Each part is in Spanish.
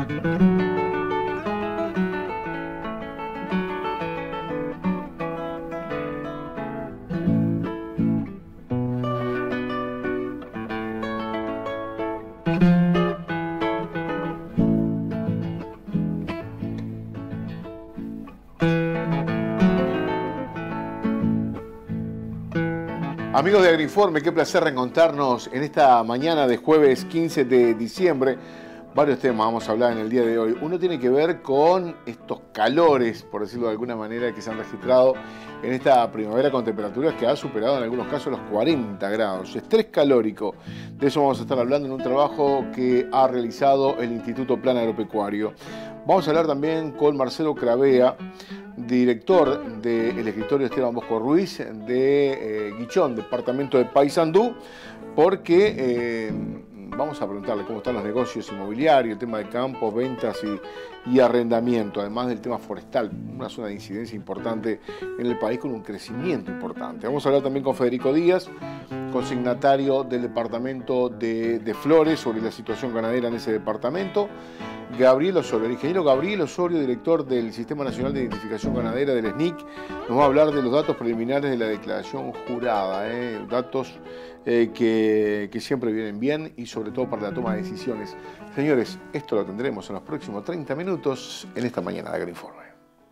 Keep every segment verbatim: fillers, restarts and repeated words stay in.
Amigos de Agrinforme, qué placer reencontrarnos en esta mañana de jueves quince de diciembre. Varios temas vamos a hablar en el día de hoy. Uno tiene que ver con estos calores, por decirlo de alguna manera, que se han registrado en esta primavera con temperaturas que ha superado en algunos casos los cuarenta grados. Estrés calórico, de eso vamos a estar hablando en un trabajo que ha realizado el Instituto Plan Agropecuario. Vamos a hablar también con Marcelo Cravea, director del escritorio Esteban Bosco Ruiz de eh, Guichón, departamento de Paysandú, porque eh, vamos a preguntarle cómo están los negocios inmobiliarios, el tema de campos, ventas y, y arrendamiento, además del tema forestal, una zona de incidencia importante en el país con un crecimiento importante. Vamos a hablar también con Federico Díaz, consignatario del departamento de, de Flores, sobre la situación ganadera en ese departamento. Gabriel Osorio, el ingeniero Gabriel Osorio, director del Sistema Nacional de Identificación Ganadera del S N I C, nos va a hablar de los datos preliminares de la declaración jurada, ¿eh? datos eh, que, que siempre vienen bien y sobre todo para la toma de decisiones. Señores, esto lo tendremos en los próximos treinta minutos en esta mañana de Agrinforme.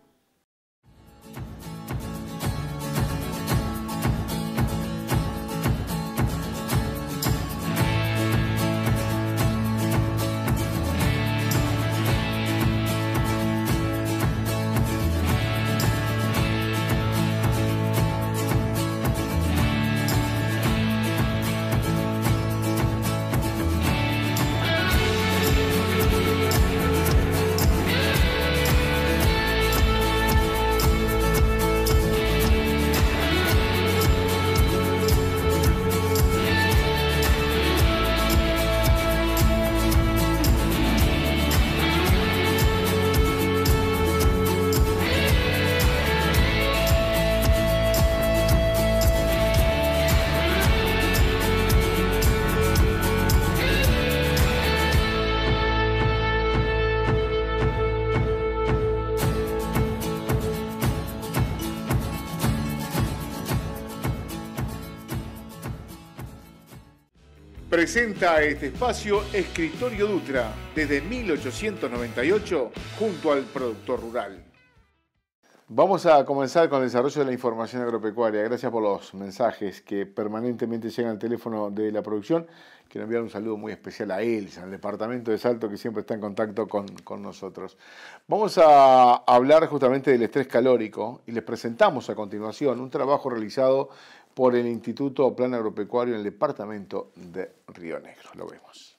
Presenta este espacio Escritorio Dutra, desde mil ochocientos noventa y ocho, junto al productor rural. Vamos a comenzar con el desarrollo de la información agropecuaria. Gracias por los mensajes que permanentemente llegan al teléfono de la producción. Quiero enviar un saludo muy especial a Elsa, al departamento de Salto, que siempre está en contacto con, con nosotros. Vamos a hablar justamente del estrés calórico y les presentamos a continuación un trabajo realizado por el Instituto Plan Agropecuario en el departamento de Río Negro. Lo vemos.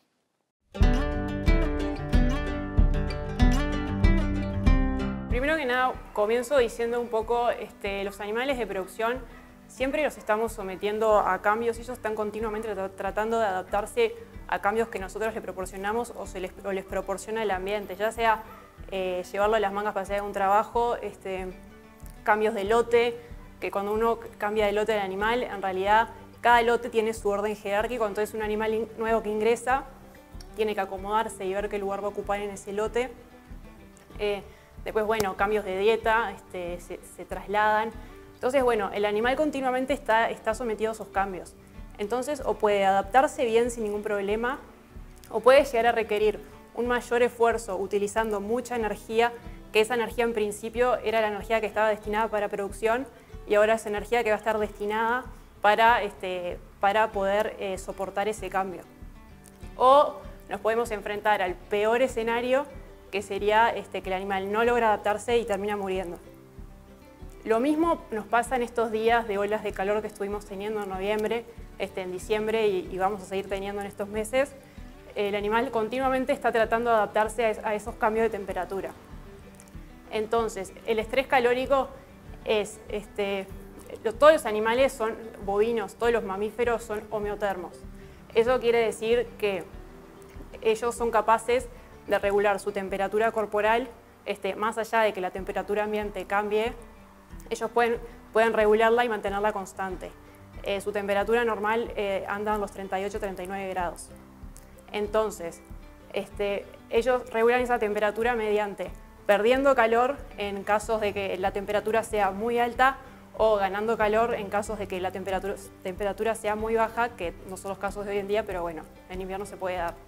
Primero que nada, comienzo diciendo un poco, este, los animales de producción siempre los estamos sometiendo a cambios, ellos están continuamente tratando de adaptarse a cambios que nosotros les proporcionamos o, se les, o les proporciona el ambiente, ya sea eh, llevarlo a las mangas para hacer un trabajo, este, cambios de lote, que cuando uno cambia de lote del animal, en realidad cada lote tiene su orden jerárquico, entonces un animal nuevo que ingresa tiene que acomodarse y ver qué lugar va a ocupar en ese lote. Eh, después, bueno, cambios de dieta, este, se, se trasladan. Entonces, bueno, el animal continuamente está, está sometido a esos cambios. Entonces, o puede adaptarse bien sin ningún problema, o puede llegar a requerir un mayor esfuerzo utilizando mucha energía, que esa energía en principio era la energía que estaba destinada para producción, y ahora es energía que va a estar destinada para, este, para poder eh, soportar ese cambio. O nos podemos enfrentar al peor escenario, que sería este, que el animal no logra adaptarse y termina muriendo. Lo mismo nos pasa en estos días de olas de calor que estuvimos teniendo en noviembre, este, en diciembre y, y vamos a seguir teniendo en estos meses. El animal continuamente está tratando de adaptarse a, a esos cambios de temperatura. Entonces, el estrés calórico es, este, todos los animales son bovinos, todos los mamíferos son homeotermos. Eso quiere decir que ellos son capaces de regular su temperatura corporal, este, más allá de que la temperatura ambiente cambie, ellos pueden, pueden regularla y mantenerla constante. Eh, su temperatura normal eh, anda en los treinta y ocho a treinta y nueve grados. Entonces, este, ellos regulan esa temperatura mediante perdiendo calor en casos de que la temperatura sea muy alta o ganando calor en casos de que la temperatura, temperatura sea muy baja, que no son los casos de hoy en día, pero bueno, en invierno se puede dar.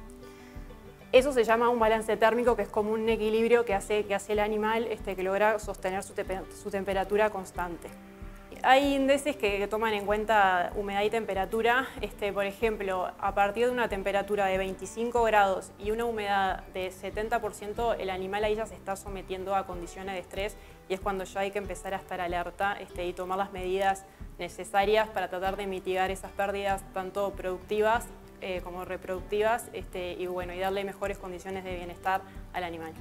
Eso se llama un balance térmico, que es como un equilibrio que hace, que hace el animal este, que logra sostener su, te su temperatura constante. Hay índices que, que toman en cuenta humedad y temperatura. Este, por ejemplo, a partir de una temperatura de veinticinco grados y una humedad de setenta por ciento, el animal ahí ya se está sometiendo a condiciones de estrés y es cuando ya hay que empezar a estar alerta este, y tomar las medidas necesarias para tratar de mitigar esas pérdidas tanto productivas eh, como reproductivas este, y, bueno, y darle mejores condiciones de bienestar al animal.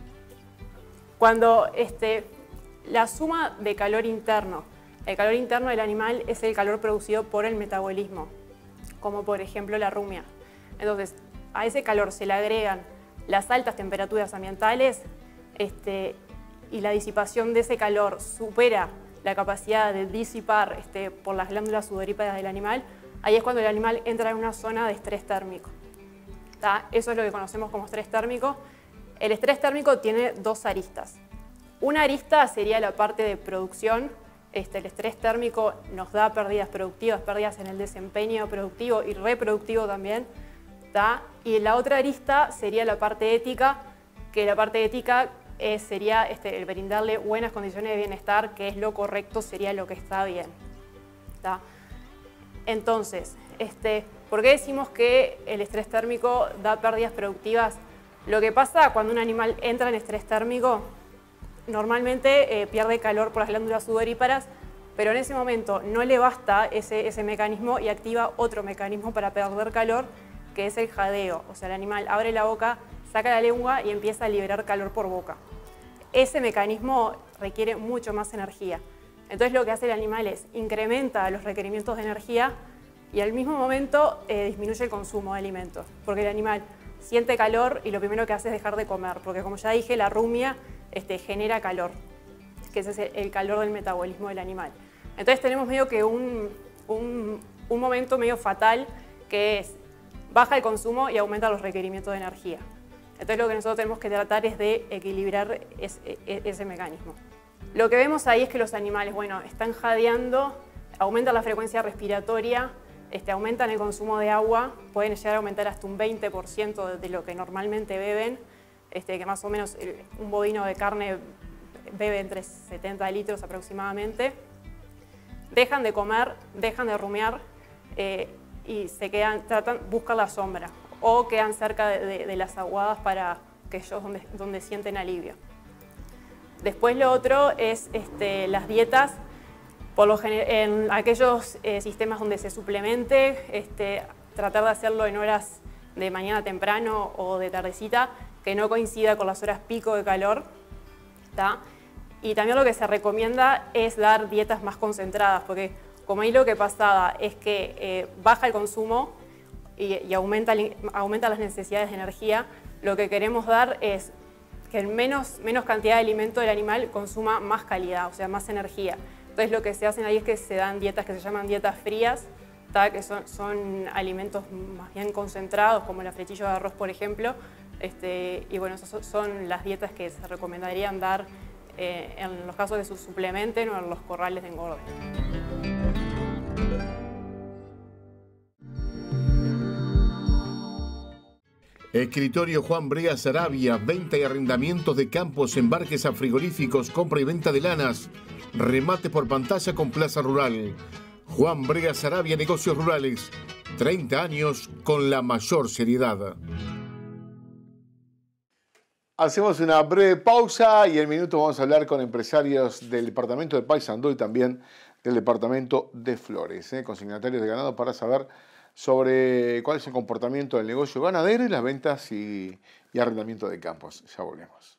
Cuando este, la suma de calor interno, el calor interno del animal es el calor producido por el metabolismo, como por ejemplo la rumia. Entonces, a ese calor se le agregan las altas temperaturas ambientales este, y la disipación de ese calor supera la capacidad de disipar este, por las glándulas sudoríparas del animal. Ahí es cuando el animal entra en una zona de estrés térmico. ¿Tá? Eso es lo que conocemos como estrés térmico. El estrés térmico tiene dos aristas. Una arista sería la parte de producción. Este, el estrés térmico nos da pérdidas productivas, pérdidas en el desempeño productivo y reproductivo también. ¿Tá? Y la otra arista sería la parte ética, que la parte ética eh, sería este, el brindarle buenas condiciones de bienestar, que es lo correcto, sería lo que está bien. ¿Tá? Entonces, este, ¿por qué decimos que el estrés térmico da pérdidas productivas? Lo que pasa cuando un animal entra en estrés térmico, normalmente eh, pierde calor por las glándulas sudoríparas, pero en ese momento no le basta ese, ese mecanismo y activa otro mecanismo para perder calor, que es el jadeo. O sea, el animal abre la boca, saca la lengua y empieza a liberar calor por boca. Ese mecanismo requiere mucho más energía. Entonces lo que hace el animal es incrementa los requerimientos de energía y al mismo momento eh, disminuye el consumo de alimentos, porque el animal siente calor y lo primero que hace es dejar de comer, porque como ya dije, la rumia Este, genera calor, que ese es el, el calor del metabolismo del animal. Entonces tenemos medio que un, un, un momento medio fatal, que es baja el consumo y aumenta los requerimientos de energía. Entonces lo que nosotros tenemos que tratar es de equilibrar es, es, ese mecanismo. Lo que vemos ahí es que los animales, bueno, están jadeando, aumentan la frecuencia respiratoria, este, aumentan el consumo de agua, pueden llegar a aumentar hasta un veinte por ciento de, de lo que normalmente beben. Este, que más o menos un bovino de carne bebe entre setenta litros aproximadamente. Dejan de comer, dejan de rumiar eh, y se quedan, tratan, buscan la sombra o quedan cerca de, de, de las aguadas para que ellos donde, donde sienten alivio. Después lo otro es este, las dietas. Por lo general, en aquellos eh, sistemas donde se suplemente, este, tratar de hacerlo en horas de mañana temprano o de tardecita, que no coincida con las horas pico de calor. ¿Tá? Y también lo que se recomienda es dar dietas más concentradas, porque como ahí lo que pasaba es que eh, baja el consumo y, y aumenta, aumenta las necesidades de energía. Lo que queremos dar es que en menos, menos cantidad de alimento el animal consuma más calidad, o sea, más energía. Entonces lo que se hacen ahí es que se dan dietas que se llaman dietas frías, ¿tá? Que son, son alimentos más bien concentrados, como la flequillo de arroz, por ejemplo. Este, y bueno, esas son las dietas que se recomendarían dar eh, en los casos de su suplementen o en los corrales de engorde. Escritorio Juan Brea Sarabia, venta y arrendamientos de campos, embarques a frigoríficos, compra y venta de lanas, remate por pantalla con plaza rural. Juan Brea Sarabia, negocios rurales, treinta años con la mayor seriedad. Hacemos una breve pausa y en minutos vamos a hablar con empresarios del departamento de Paysandú y también del departamento de Flores, ¿eh? consignatarios de ganado, para saber sobre cuál es el comportamiento del negocio ganadero y las ventas y, y arrendamiento de campos. Ya volvemos.